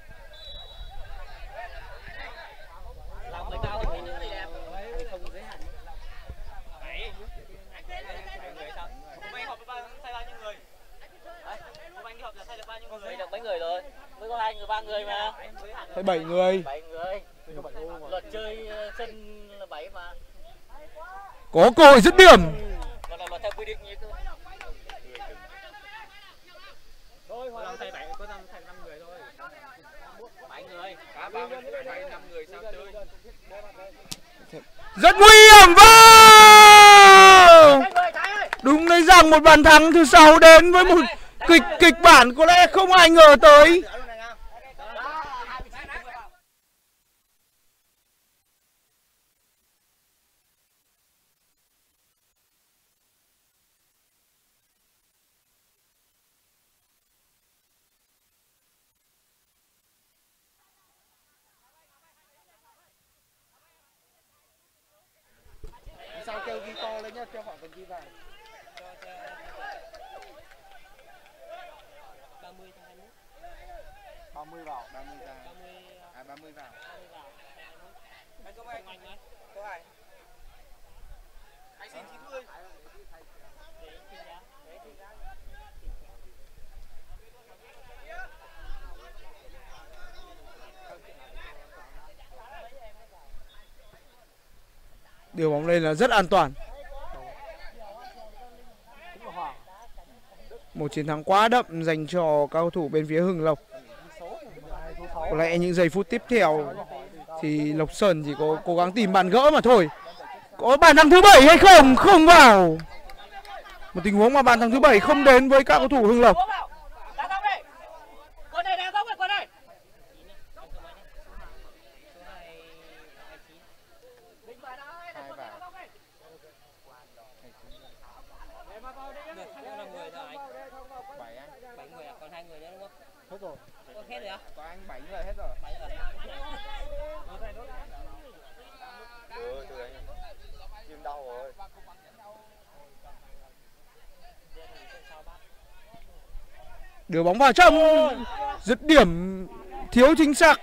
Làm người cao hơn nữa thì đẹp. Không giới hạn. Đấy. Người sao? Hôm nay họp thay bao nhiêu người? Đấy. Hôm anh đi họp là thay được bao nhiêu người? Thay được mấy người rồi? Mới có 2 người 3 người mà.
Thay 7 người.
7 người. Luật chơi sân là 7 mà.
Có cơ hội dứt điểm.
Còn là luật theo quy định như thế. Thôi, làm thay 7 có thay 5 người thôi. 7 người. Cả 3 thay 5 người sao chơi?
Rất nguy hiểm vào. Đúng đấy rằng một bàn thắng thứ 6 đến với một kịch bản có lẽ không ai ngờ tới.
Sao kêu ghi to lên nhá, kêu họ cần ghi vào.
30 tháng 21.
30 vào, 30 ra. 30 vào.
Anh có ai? Có ai? Anh xin 90.
Điều bóng lên là rất an toàn. Một chiến thắng quá đậm dành cho cao thủ bên phía Hưng Lộc. Có lẽ những giây phút tiếp theo thì Lộc Sơn chỉ có cố gắng tìm bàn gỡ mà thôi. Có bàn thắng thứ 7 hay không? Không vào. Một tình huống mà bàn thắng thứ 7 không đến với các cầu thủ Hưng Lộc.
Hết rồi.
Hết rồi à?
Có anh 7 người hết rồi.
7 rồi.
Từ đấy. Chim đau rồi.
Đưa bóng vào trong. Dứt điểm thiếu chính xác.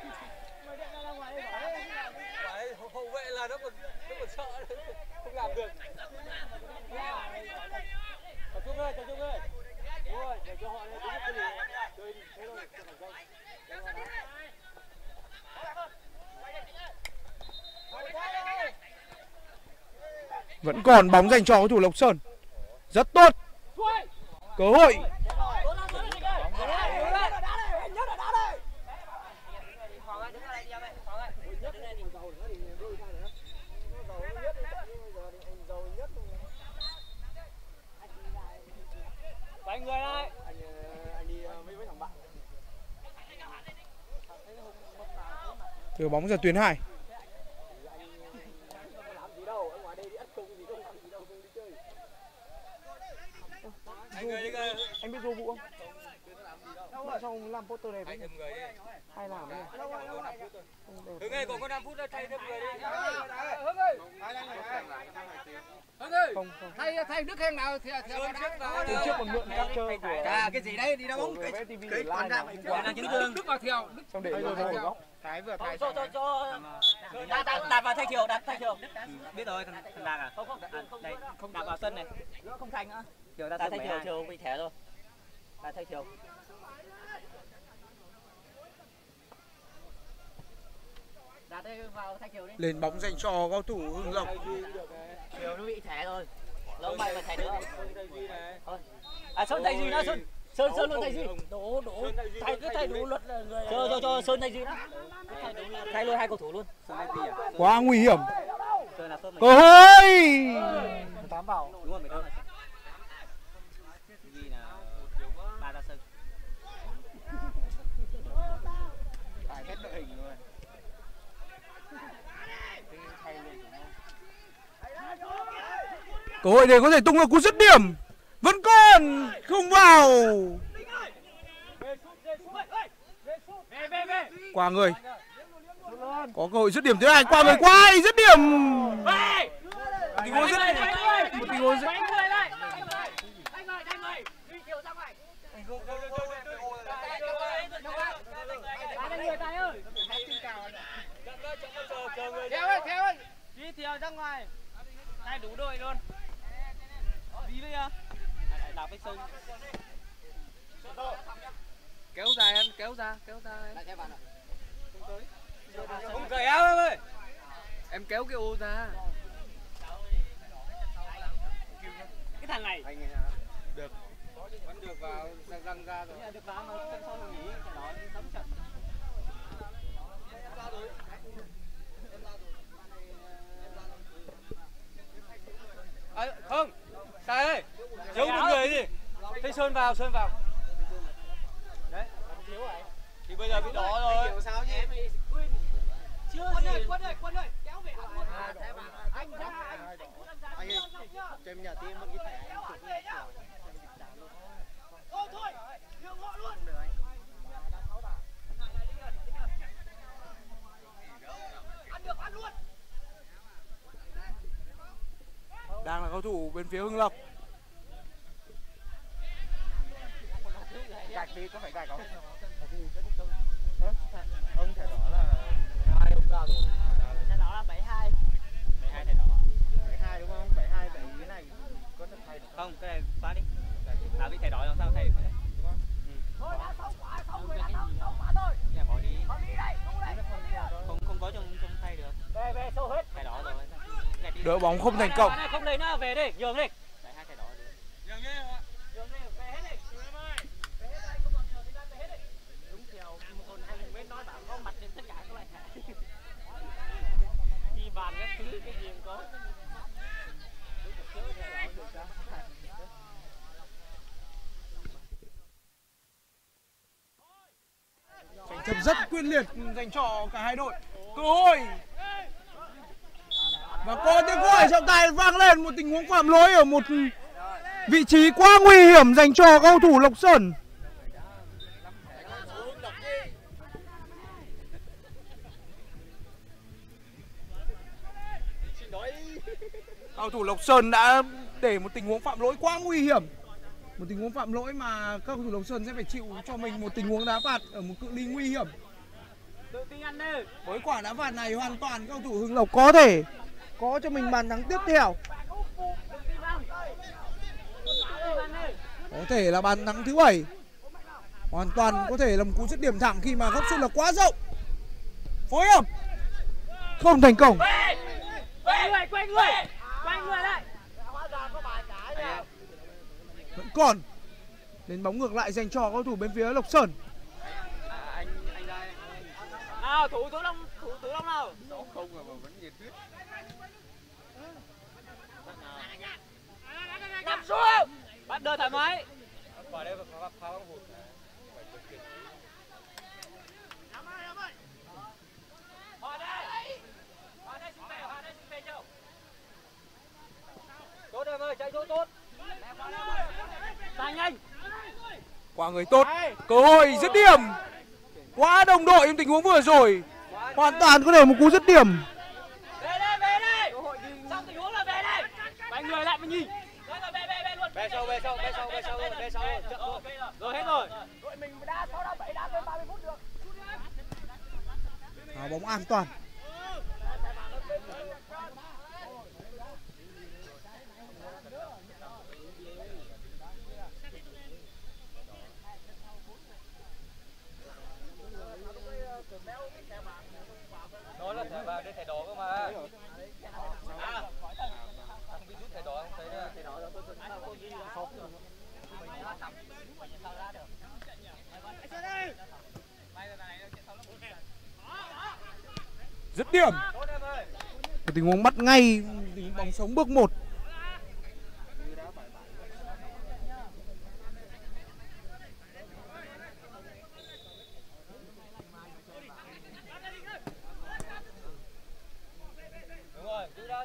Hậu vệ là nó còn sợ không làm được. Tập trung ơi. Đúng rồi, để cho họ đứng cái gì. Chơi thế thôi,
Vẫn còn bóng dành cho cầu thủ Lộc Sơn. Rất tốt. Cơ hội.
Vài người đây. Anh đi với thằng bạn.
Đưa bóng ra tuyến 2.
Anh biết vô vụ không?
Tại sao làm poster này
Thay thêm người đi.
hay làm này?
Hưng ơi, còn có 5 phút nữa thay thêm người đi. Hưng ơi. Hưng ơi.
Không.
Thay Đức Heng nào thì
Từ trước còn mượn các chơi của
Cái gì đấy, đi đá bóng.
cái TV để live mà hôm qua.
Đức vào theo.
Xong để rồi ngồi góc.
Thái vừa thái.
Cho đặt vào thay chiều, đặt thay chiều. Biết rồi, thằng Đạt à? Không, đây, không đặt vào sân này. Không thành nữa. Chiều ta thay chiều bị thẻ rồi. Đặt thay chiều. Đặt đây vào thay chiều đi.
Lên bóng dành cho cầu thủ Hưng Lộc.
Chiều nó bị thẻ rồi. Lâu mày mà thẻ nữa. Thôi. À Sơn thay gì nữa Sơn? Sơn luôn thay gì? Đổ thay đủ luật là người. Cho Sơn thay gì nữa? Thay luôn 2 cầu thủ luôn.
Quá nguy hiểm.
Cơ hội.
8 vào.
Đúng rồi, 18 là Sơn. Gì là 3 ra Sơn.
Phải hết đội hình rồi.
Cơ hội để có thể tung ra cú dứt điểm. Vẫn còn không vào. Qua người. Có cơ hội dứt điểm thứ 2. Qua người qua dứt điểm. Tình huống dứt. Một tình huống dứt.
Hai đủ đội luôn. Đi đi à? Đạp với sông.
Kéo ra em, kéo ra em.
Không cởi áo em ơi.
Em kéo cái ô ra.
Cái thằng này.
Được. Vẫn được vào răng ra rồi.
Được vào mà sân sau nghỉ cái đó tấm trận.
Không. Sai ơi. Giấu một người gì? Thế Sơn vào. Đấy. Thì bây giờ bị đỏ rồi.
Sao nhỉ? Chưa quân ơi, kéo về luôn. Anh
ơi, cho em nhà tiên một ít thẻ anh chụp lên.
Thôi, nhường họ luôn. Ăn luôn.
Đang là cầu thủ bên phía Hưng Lộc.
Gạch đi, có phải gạch không? Ông thẻ đỏ là 2 ông ra rồi.
Thẻ đỏ là 72. 72 thẻ đỏ.
72 đúng không? 72 vậy cái này có thể thay được
Không, cái này xóa đi. Đã bị thẻ đỏ làm sao thay được đấy.
đúng không?
Thôi đã xong quá thôi. Nhà bỏ đi. Không có trong thay được. Về sâu hết. Thẻ đỏ rồi.
Đỡ bóng không thành công.
Không lấy nữa, về đi, nhường đi. Đấy, 2 thẻ đỏ đi. Nhường đi, về hết đi. Về hết đây, không còn nhiều thời gian, về hết đi. Đúng kiểu một anh mới nói bảo có mặt trên tất cả các loại thẻ. Đi bàn các thứ cái gì cũng có.
Tranh chấp rất quyết liệt dành cho cả hai đội. Cơ hội. Và có tiếng gọi trọng tài vang lên, một tình huống phạm lỗi ở một vị trí quá nguy hiểm dành cho cầu thủ Lộc Sơn. Cầu thủ Lộc Sơn đã để một tình huống phạm lỗi quá nguy hiểm. Một tình huống phạm lỗi mà các cầu thủ Lộc Sơn sẽ phải chịu cho mình một tình huống đá phạt ở một cự ly nguy hiểm.
Tự tin ăn đi.
Với quả đá phạt này hoàn toàn cầu thủ Hưng Lộc có thể có cho mình bàn thắng tiếp theo. Có thể là bàn thắng thứ 7. Hoàn toàn có thể là một cú dứt điểm thẳng khi mà góc sút là quá rộng. Phối hợp không thành công.
Quay người lại.
Vẫn còn đến bóng ngược lại dành cho cầu thủ bên phía Lộc Sơn.
Anh ra. Nào, thủ Long nào.
Không mà vẫn nhiệt huyết.
Nằm xuống. Bắt đưa thoải mái.
Vào đây phá bóng hụt.
Hòa đây xin về chưa?
Tốt em ơi, chạy tốt.
Tài nhanh.
Quả người tốt. Cơ hội dứt điểm. Quá đồng đội trong tình huống vừa rồi. Hoàn toàn có thể một cú dứt điểm.
Về đây. Xong tình huống là về đây. Quay người lại mà nhìn. Về luôn. Về sau. Rồi hết rồi. Đội mình đá 6 đá 7 đá tới 30 phút được.
Bóng an toàn.
Đó là thẻ vàng, đây thẻ đỏ cơ mà. Thằng bị rút thẻ đỏ không thấy nữa. Thẻ đỏ rồi tôi
Dứt điểm. Một tình huống bắt ngay bóng sống bước 1.
Đúng rồi, giữ ra.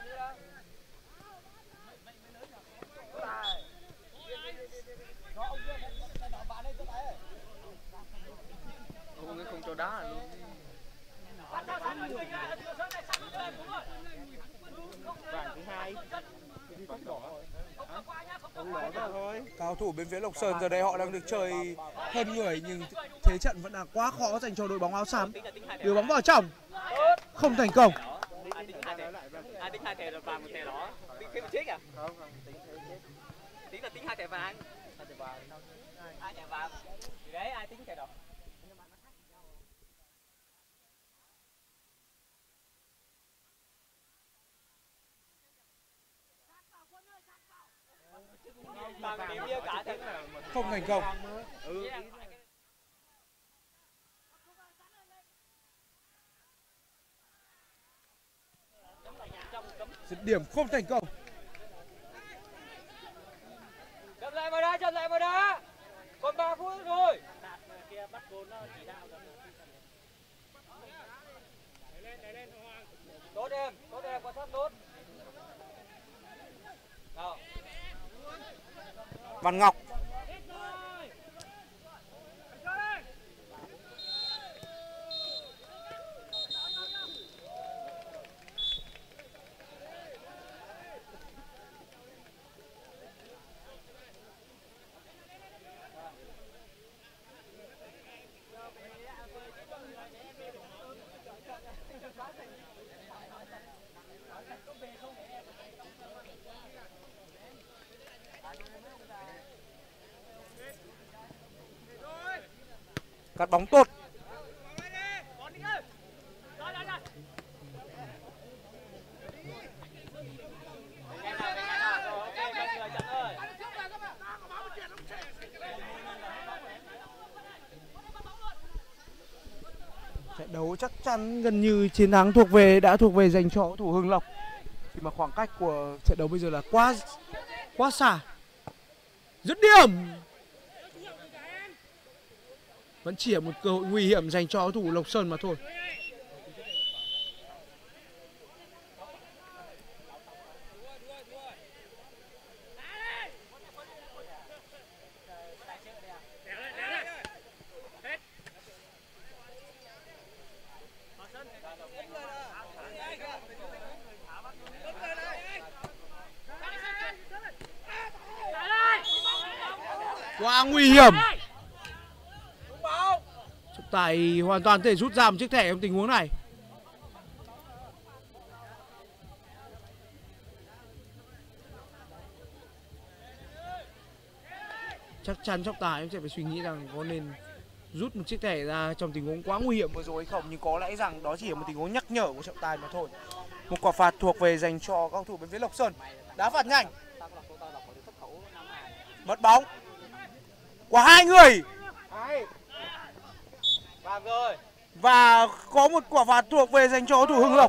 Không cho đá luôn.
Vàng thứ 2. Bóng đỏ. Bóng đỏ thôi.
Cao thủ bên phía Lộc Sơn giờ đây họ đang được chơi hơn người nhưng thế trận vẫn là quá khó dành cho đội bóng áo xám. Đưa bóng vào trong. Không thành công.
Ai tính 2 thẻ là vàng 1 thẻ đỏ. khi mà chết à?
Không, tính thế chết.
Tính là tính 2 thẻ vàng.
2 thẻ vàng.
2 thẻ vàng. Thì đấy ai tính thẻ đỏ.
Không thành công. Dứt điểm không thành công.
Chậm lại vào đá. Còn 3 phút rồi. Tốt em, quan sát tốt. Nào.
Văn Ngọc. Cắt bóng tốt. Trận đấu chắc chắn gần như chiến thắng đã thuộc về dành cho thủ Hưng Lộc. Thì mà khoảng cách của trận đấu bây giờ là quá xa. Dứt điểm. Vẫn chỉ là một cơ hội nguy hiểm dành cho thủ Lộc Sơn mà thôi. Quá nguy hiểm. Trọng Tài hoàn toàn có thể rút ra một chiếc thẻ trong tình huống này. Chắc chắn Trọng Tài sẽ phải suy nghĩ rằng có nên rút một chiếc thẻ ra trong tình huống quá nguy hiểm vừa rồi hay không, nhưng có lẽ rằng đó chỉ là một tình huống nhắc nhở của Trọng Tài mà thôi. Một quả phạt thuộc về dành cho các cầu thủ bên phía Lộc Sơn. Đá phạt nhanh. Mất bóng. Quả 2 người. Và có một quả phạt thuộc về dành cho thủ Hưng Lộc.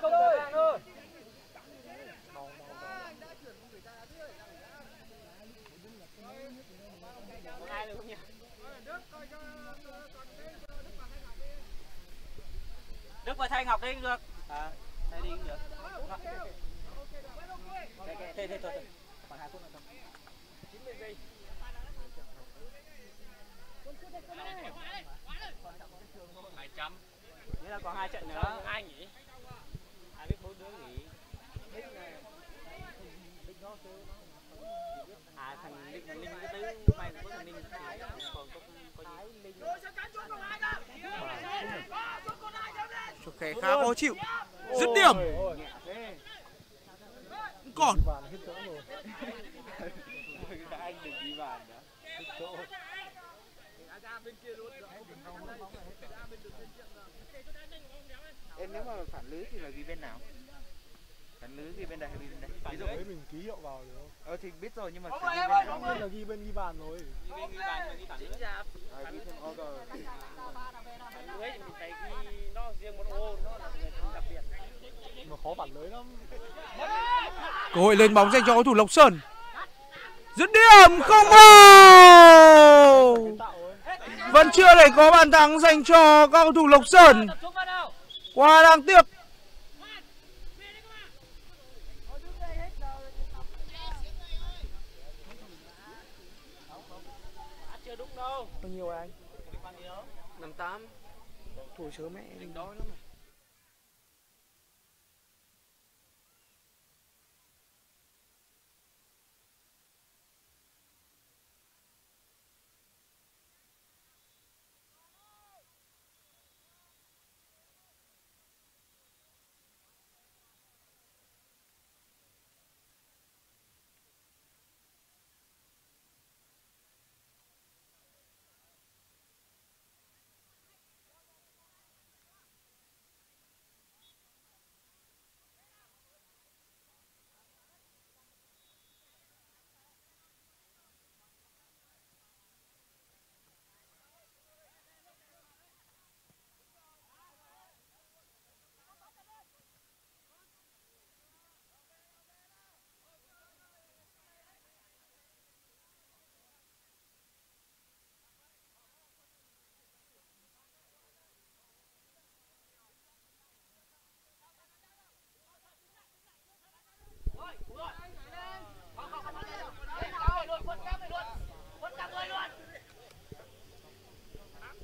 Đức và Thanh Ngọc đi cũng được. Đây đi cũng được. Thế thôi. Còn 2 phút nữa thôi. 200. Nghĩa là còn 2 trận nữa. Ai nghỉ? Ai biết 4 đứa nghỉ. Thằng Linh cái tứ may cũng có thằng Linh. Còn có Linh.
Khá khó chịu. Dứt điểm. Còn
Anh đừng đi bàn nữa.
Em nếu mà phản lưới thì là ghi bên nào? Phản lưới ghi bên đây hay ghi bên đây?
Ví dụ mình ký hiệu vào được không?
Thì biết rồi nhưng mà ghi bên nào?
Là ghi bên ghi bàn rồi.
Ghi bàn ghi phản lưới.
Ghi thêm order.
Phản lưới thì mình phải ghi nó riêng một ô, nó là người đặc biệt.
Mà khó phản lưới lắm.
cơ hội lên bóng dành cho cầu thủ Lộc Sơn. Dứt điểm không vào. Vẫn chưa thể có bàn thắng dành cho các cầu thủ Lộc Sơn. Quá đáng tiếc. Bao nhiêu anh?
58.
Tuổi sớm mẹ.
Đói lắm.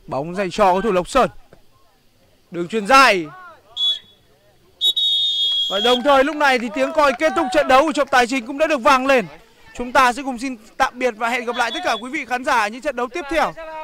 Bóng dành cho cầu thủ Lộc Sơn. Đường chuyền dài. Và đồng thời lúc này thì tiếng còi kết thúc trận đấu của trọng tài chính cũng đã được vang lên. Chúng ta sẽ cùng xin tạm biệt và hẹn gặp lại tất cả quý vị khán giả ở những trận đấu tiếp theo.